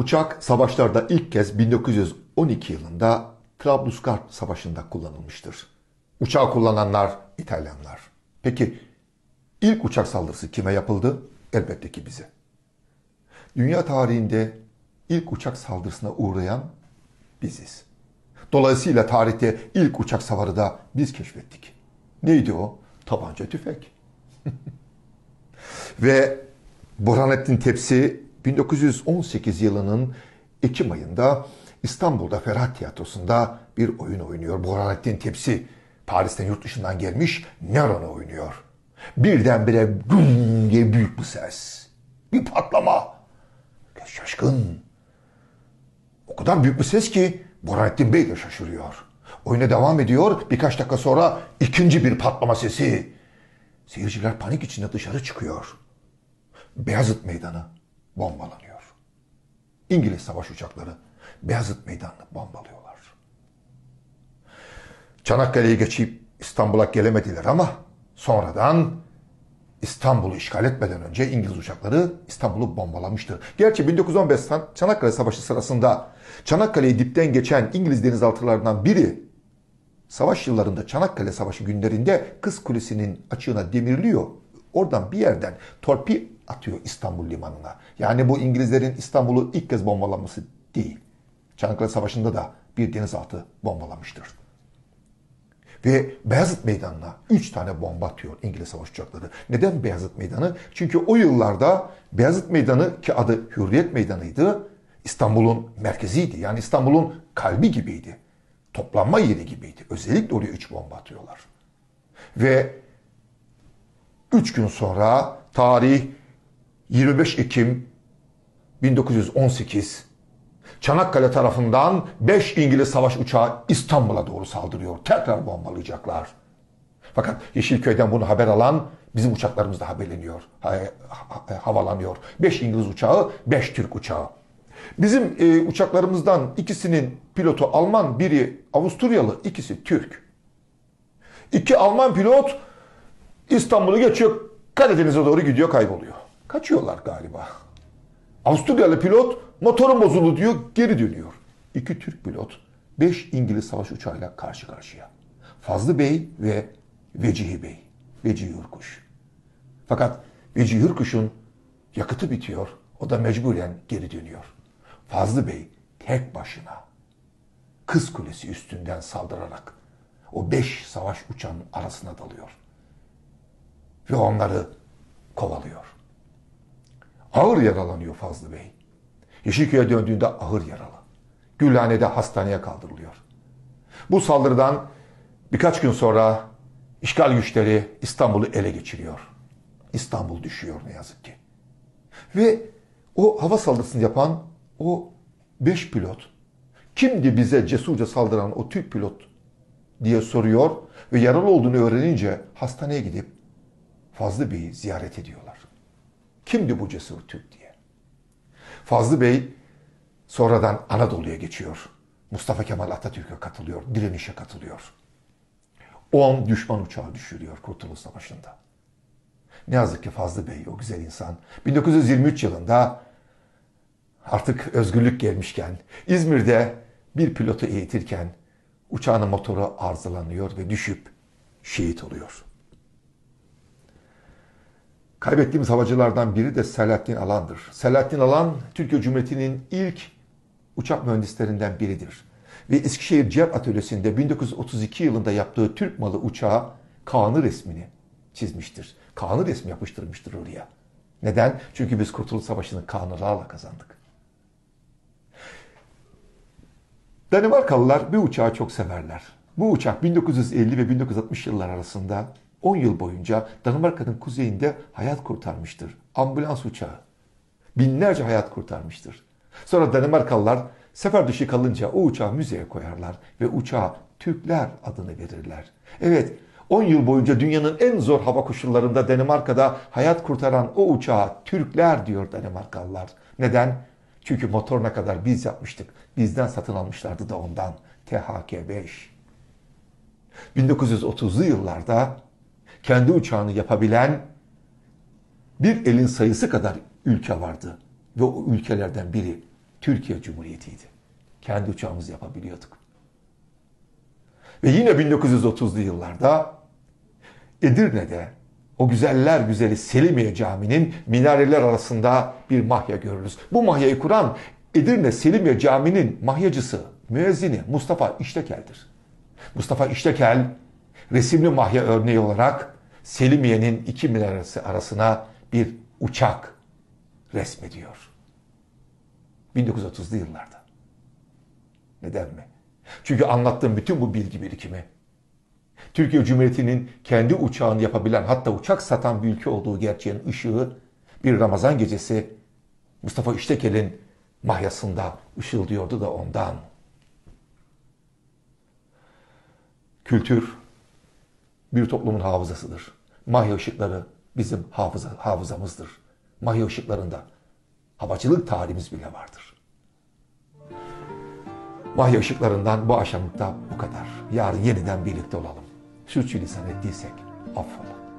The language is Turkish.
Uçak savaşlarda ilk kez 1912 yılında Trablusgarp Savaşı'nda kullanılmıştır. Uçağı kullananlar İtalyanlar. Peki ilk uçak saldırısı kime yapıldı? Elbette ki bize. Dünya tarihinde ilk uçak saldırısına uğrayan biziz. Dolayısıyla tarihte ilk uçak savarı da biz keşfettik. Neydi o? Tabanca tüfek. Ve Burhanettin Tepsi 1918 yılının Ekim ayında İstanbul'da Ferhat Tiyatrosu'nda bir oyun oynuyor. Burhanettin Tepsi Paris'ten yurt dışından gelmiş Neron'u oynuyor. Birdenbire güm diye büyük bir ses. Bir patlama. Şaşkın. O kadar büyük bir ses ki Burhanettin Bey de şaşırıyor. Oyuna devam ediyor. Birkaç dakika sonra ikinci bir patlama sesi. Seyirciler panik içinde dışarı çıkıyor. Beyazıt Meydanı bombalanıyor. İngiliz savaş uçakları Beyazıt Meydanı'nı bombalıyorlar. Çanakkale'yi geçip İstanbul'a gelemediler ama sonradan İstanbul'u işgal etmeden önce İngiliz uçakları İstanbul'u bombalamıştır. Gerçi 1915 Çanakkale Savaşı sırasında Çanakkale'yi dipten geçen İngiliz denizaltılarından biri savaş yıllarında Çanakkale Savaşı günlerinde Kız Kulesi'nin açığına demirliyor. Oradan bir yerden torpil atıyor İstanbul limanına. Yani bu İngilizlerin İstanbul'u ilk kez bombalaması değil. Çanakkale Savaşı'nda da bir denizaltı bombalamıştır. Ve Beyazıt Meydanı'na 3 tane bomba atıyor İngiliz savaş uçakları. Neden Beyazıt Meydanı? Çünkü o yıllarda Beyazıt Meydanı ki adı Hürriyet Meydanı'ydı. İstanbul'un merkeziydi. Yani İstanbul'un kalbi gibiydi. Toplanma yeri gibiydi. Özellikle oraya 3 bomba atıyorlar. Ve 3 gün sonra tarih 25 Ekim 1918 Çanakkale tarafından 5 İngiliz savaş uçağı İstanbul'a doğru saldırıyor. Tekrar bombalayacaklar. Fakat Yeşilköy'den bunu haber alan bizim uçaklarımız da haberleniyor. Havalanıyor. 5 İngiliz uçağı, 5 Türk uçağı. Bizim uçaklarımızdan ikisinin pilotu Alman, biri Avusturyalı, ikisi Türk. 2 Alman pilot İstanbul'u geçiyor, Karadeniz'e doğru gidiyor, kayboluyor. Kaçıyorlar galiba. Avusturyalı pilot motorum bozuldu diyor, geri dönüyor. 2 Türk pilot 5 İngiliz savaş uçağıyla karşı karşıya. Fazlı Bey ve Vecihi Bey. Vecihi Hürkuş. Fakat Vecihi Hürkuş'un yakıtı bitiyor. O da mecburen geri dönüyor. Fazlı Bey tek başına Kız Kulesi üstünden saldırarak o 5 savaş uçağının arasına dalıyor. Ve onları kovalıyor. Ağır yaralanıyor Fazlı Bey. Yeşilköy'e döndüğünde ağır yaralı. Gülhane'de hastaneye kaldırılıyor. Bu saldırıdan birkaç gün sonra işgal güçleri İstanbul'u ele geçiriyor. İstanbul düşüyor ne yazık ki. Ve o hava saldırısını yapan o 5 pilot, kimdi bize cesurca saldıran o Türk pilot diye soruyor ve yaralı olduğunu öğrenince hastaneye gidip Fazlı Bey'i ziyaret ediyorlar. Kimdi bu cesur Türk diye. Fazlı Bey sonradan Anadolu'ya geçiyor. Mustafa Kemal Atatürk'e katılıyor, direnişe katılıyor. 10 düşman uçağı düşürüyor Kurtuluş Savaşı'nda. Ne yazık ki Fazlı Bey, o güzel insan, 1923 yılında artık özgürlük gelmişken, İzmir'de bir pilotu eğitirken uçağının motoru arızalanıyor ve düşüp şehit oluyor. Kaybettiğimiz havacılardan biri de Selahattin Alan'dır. Selahattin Alan, Türkiye Cumhuriyeti'nin ilk uçak mühendislerinden biridir. Ve Eskişehir Cep Atölyesi'nde 1932 yılında yaptığı Türk malı uçağa Kaan'ı resmini çizmiştir. Kaan'ı resmi yapıştırmıştır oraya. Neden? Çünkü biz Kurtuluş Savaşı'nı Kaan'larla kazandık. Danimarkalılar bir uçağı çok severler. Bu uçak 1950 ve 1960 yıllar arasında 10 yıl boyunca Danimarka'nın kuzeyinde hayat kurtarmıştır. Ambulans uçağı. Binlerce hayat kurtarmıştır. Sonra Danimarkalılar sefer dışı kalınca o uçağı müzeye koyarlar ve uçağa Türkler adını verirler. Evet, 10 yıl boyunca dünyanın en zor hava koşullarında Danimarka'da hayat kurtaran o uçağa Türkler diyor Danimarkalılar. Neden? Çünkü motoruna kadar biz yapmıştık. Bizden satın almışlardı da ondan. THK-5. 1930'lu yıllarda kendi uçağını yapabilen bir elin sayısı kadar ülke vardı. Ve o ülkelerden biri Türkiye Cumhuriyeti'ydi. Kendi uçağımızı yapabiliyorduk. Ve yine 1930'lu yıllarda Edirne'de o güzeller güzeli Selimiye Camii'nin minareler arasında bir mahya görürüz. Bu mahyayı kuran Edirne Selimiye Camii'nin mahyacısı, müezzini Mustafa İştekel'dir. Mustafa İştekel resimli mahya örneği olarak Selimiye'nin iki minaresi arasına bir uçak resmediyor. 1930'lu yıllarda. Neden mi? Çünkü anlattığım bütün bu bilgi birikimi Türkiye Cumhuriyeti'nin kendi uçağını yapabilen, hatta uçak satan bir ülke olduğu gerçeğinin ışığı bir Ramazan gecesi Mustafa İştekel'in mahyasında ışıldıyordu da ondan. Kültür bir toplumun hafızasıdır. Mahya ışıkları bizim hafızamızdır. Mahya ışıklarında havacılık tarihimiz bile vardır. Mahya ışıklarından bu akşamlıkta bu kadar. Yarın yeniden birlikte olalım. Sürçülisan ettiysek affola.